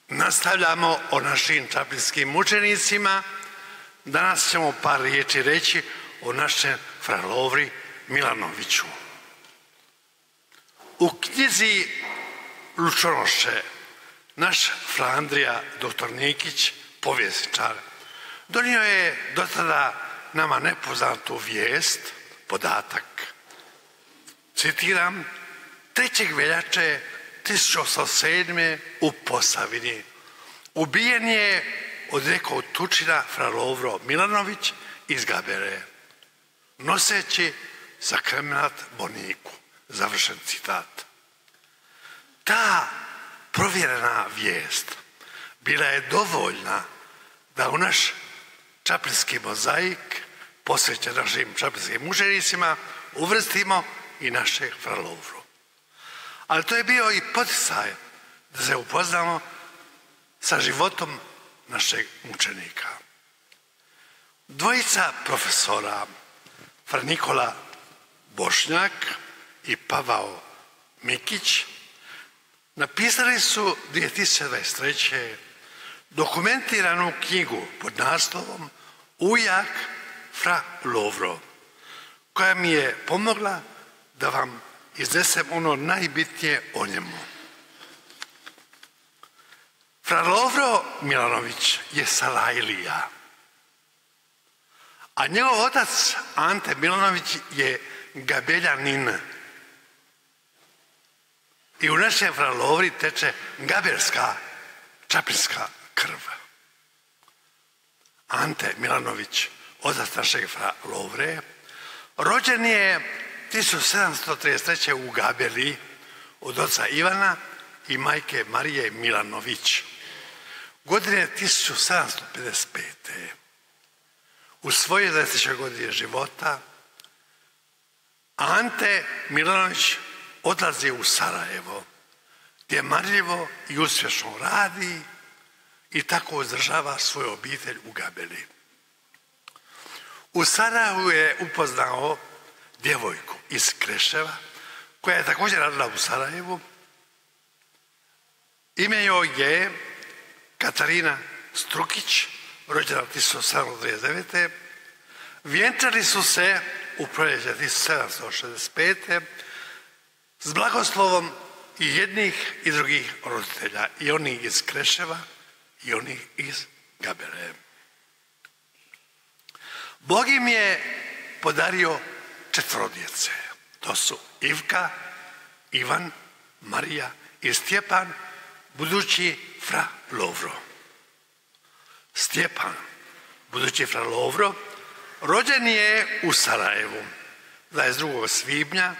Nastavljamo o našim čaplinskim mučenicima. Danas ćemo par riječi reći o našem fra Lovri Milanoviću. U knjizi Lučonoše naš fra Andrija dr. Nikić, povjesničar, donio je do tada nama nepoznatu vijest, podatak. Citiram, 3. veljače 1807. u Posavini ubijen je od nekog tučina fra Lovro Milanović iz Gabere, noseći sakremenat Boniku. Završen citat. Ta provjerena vijest bila je dovoljna da u naš čaplinski mozaik, posvećen našim čaplinskim mučenicima, uvrstimo i našeg fra Lovru. Ali to je bio i poticaj da se upoznamo sa životom našeg mučenika. Dvojica profesora, fra Nikola Bošnjak i Pavao Mikić, napisali su 2023. dokumentiranu knjigu pod naslovom Ujak fra Lovro, koja mi je pomogla da vam iznesem ono najbitnije o njemu. Fra Lovro Milanović je Sarajlija, a njegov otac Ante Milanović je Gabeljanin. I u našem fra Lovri teče gaberska, čaplinska krv. Ante Milanović, otac našeg fra Lovre, rođen je 1733. u Gabeli od oca Ivana i majke Marije Milanović. Godine 1755. U svojoj 23. godini života Ante Milanović odlazi u Sarajevo, gdje marljivo i uspješno radi i tako uzdržava svoju obitelj u Gabeli. U Sarajevu je upoznao djevojku iz Kreševa, koja je također radila u Sarajevu. Ime joj je Katarina Strukić, rođena 1729. Vjenčali su se u proljeće 1765. s blagoslovom i jednih i drugih roditelja, i oni iz Kreševa i oni iz Gabere. Bog im je podario 4 djece. To su Ivka, Ivan, Marija i Stjepan, budući fra Lovro. Stjepan, budući fra Lovro, rođen je u Sarajevu 22. svibnja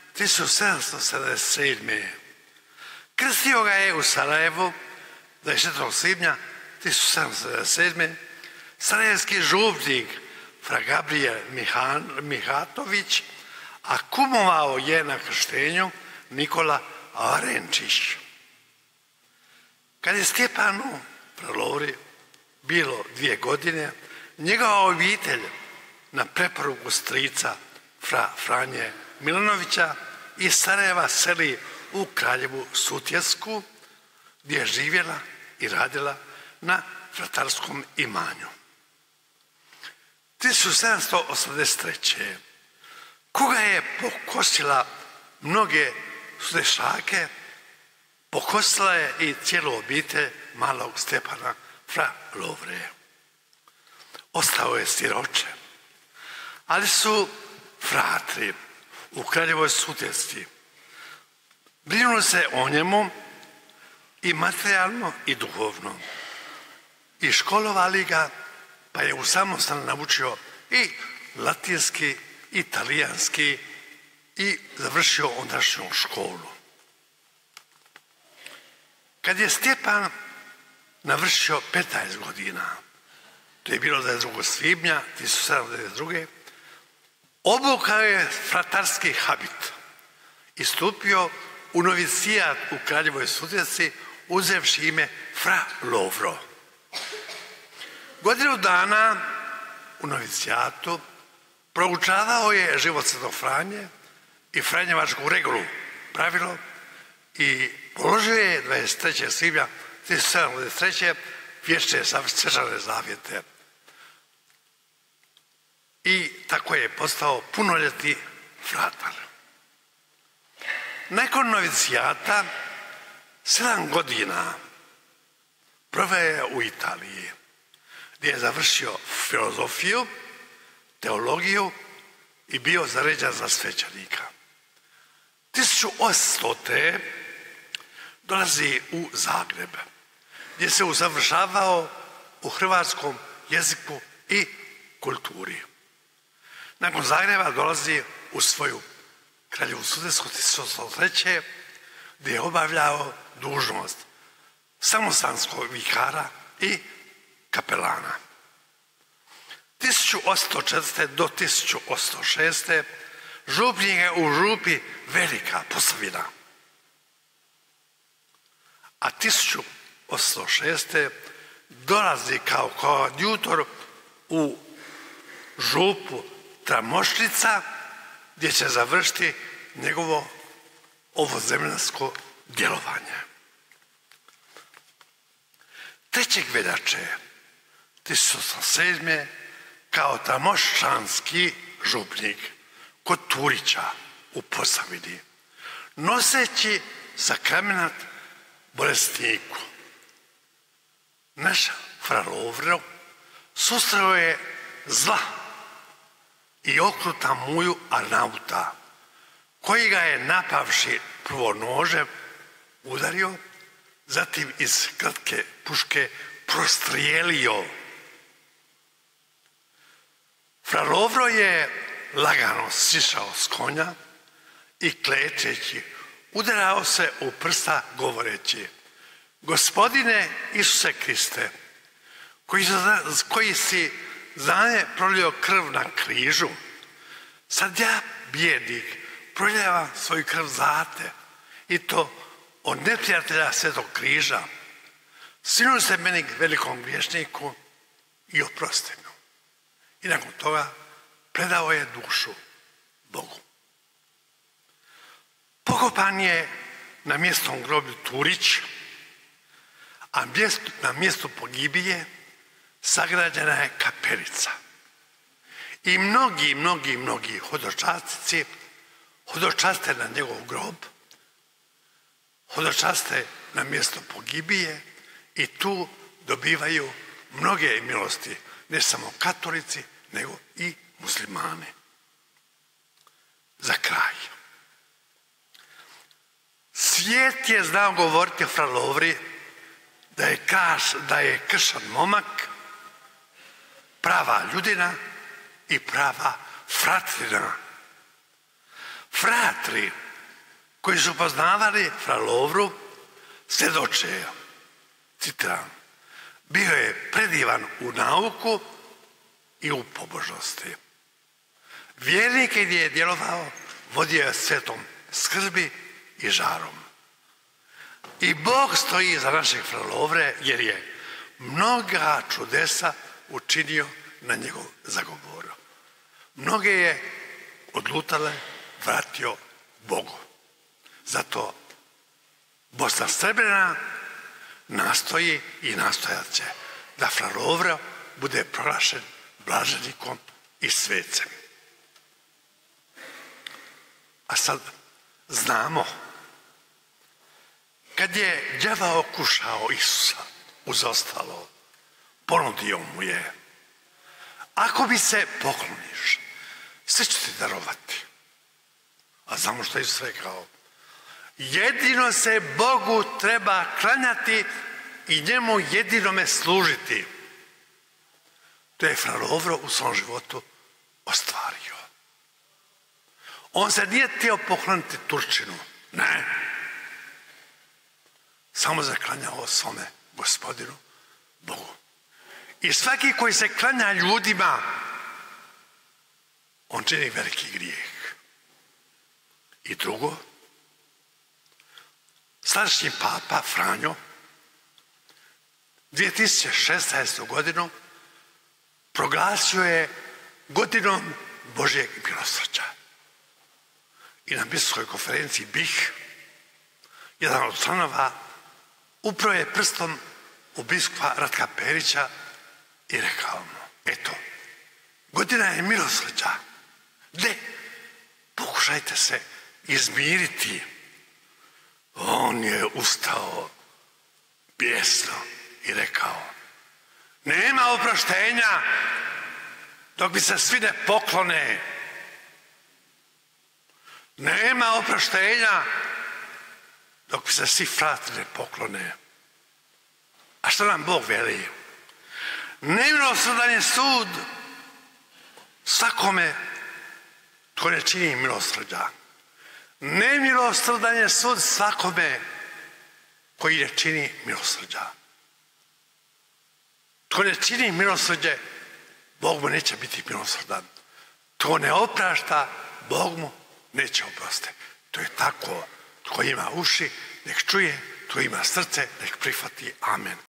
1777. Krstio ga je u Sarajevu 24. svibnja 1777. sarajevski župnik fra Gabriel Mihatović, a kumovao je na krštenju Nikola Arenčić. Kad je Stjepanu fra Lovri bilo 2 godine, njegova obitelj na preporuku strica fra Franje Milanovića iz Sarajeva seli u Kraljevu Sutjesku, gdje je živjela i radila na fratarskom imanju. 1783. koga je pokosila mnoge sudešake, pokosila je i cijelu obitelj malog Stjepana fra Lovre. Ostao je siroče, ali su fratri u Kraljevoj Sutjesci brinuli se o njemu i materijalno i duhovno i školovali ga, pa je u samostan naučio i latinski i talijanski i završio ondašnju školu. Kad je Stjepan navršio 15 godina, to je bilo 22. svibnja 1792. obukao je fratarski habit i stupio u novicijat u Kraljevoj Sutjesci, uzevši ime fra Lovro. Godinu dana u novicijatu proučavao je život Svetog Franje i Franjevačku regulu, pravilo, i položio je 23. svibnja 1793. vječne svečane zavjete. I tako je postao punoljetni fratar. Nakon novicijata 7 godina proveo je u Italiji, gdje je završio filozofiju, teologiju i bio zaređen za svećenika. 1800. dolazi u Zagreb, gdje se usavršavao u hrvatskom jeziku i kulturi. Nakon Zagreba dolazi u svoju Kraljevu Sudetsku 1803. gdje je obavljao dužnost samostanskog vikara i kapelana. 1804. do 1806. župnik je u župi Velika Posavina. A 1806. dolazi kao koadjutor u župu Tramošnica, gdje će završiti njegovo ovozemljansko djelovanje. 3. veljače 1807. kao tramošćanski župnik kod Turića u Posavini, noseći sakrament bolesniku, naš fra Lovro susreo je zla i okruta muju Arnauta, koji ga je napavši prvo nožem udario, zatim iz kratke puške prostrijelio. Fra Lovro je lagano sišao s konja i klečeći udarao se u prsta govoreći: Gospodine Isuse Kriste, koji si za mene prolio krv na križu, sad ja, bijednik, proljevam svoju krv za te, i to od neprijatelja Svetog križa. Sinuj se meni velikom griješniku i oprosti mu. I nakon toga predao je dušu Bogu. Pokopan je na mjestom groblju Turić, a na mjestu pogibije sagrađena je kapelica. I mnogi hodočasnici hodočaste na njegov grob, hodočaste na mjesto pogibije i tu dobivaju mnoge milosti, ne samo katolici, nego i muslimani. Za kraj. Svijet je znao govoriti o fra Lovri da je kršan momak, prava ljudina i prava fratrina. Fratri koji su poznavali fra Lovru svjedoče, citiram, bio je predivan u nauku i u pobožnosti. Vjernik gdje je djelovao vodio je svetom skrbi i žarom. I Bog stoji za našeg fra Lovre jer je mnoga čudesa učinio na njegov zagovor. Mnoge je odlutale vratio Bogu. Zato Bosna Srebrena nastoji i nastojat će da fra Lovra bude proglašen blaženikom i svecem. A sad znamo, kad je đavao kušao Isusa uz ostalo, ponudio mu je: ako mi se pokloniš, sve ću ti darovati. A znamo što je Isus rekao: jedino se Bogu treba klanjati i njemu jedinome služiti. To je fra Lovro u svom životu ostvario. On se nije htio pokloniti Turčinu, ne. Samo zaklanjao svome Gospodinu Bogu. I svaki koji se klanja ljudima, on čini veliki grijeh. I drugo, sadašnji papa Franjo 2016. godinu proglasio je godinom Božjeg milosrđa. I na biskupskoj konferenciji BiH jedan od članova upro je prstom u biskupa Ratka Perića i rekao mu, eto, godina je milosrđa, pokušajte se izmiriti. On je ustao bijesno i rekao, nema oproštenja dok mi se svi ne poklone. Nema oproštenja dok mi se svi frati ne poklone. A što nam Bog veli? Nemilosrdan je sud svakome tko ne čini milosrđa. Nemilosrdan je sud svakome koji ne čini milosrđa. Tko ne čini milosrđe, Bog mu neće biti milosrdan. Tko ne oprašta, Bog mu neće oprostiti. To je tako. Tko ima uši, nek čuje, tko ima srce, nek prihvati. Amen.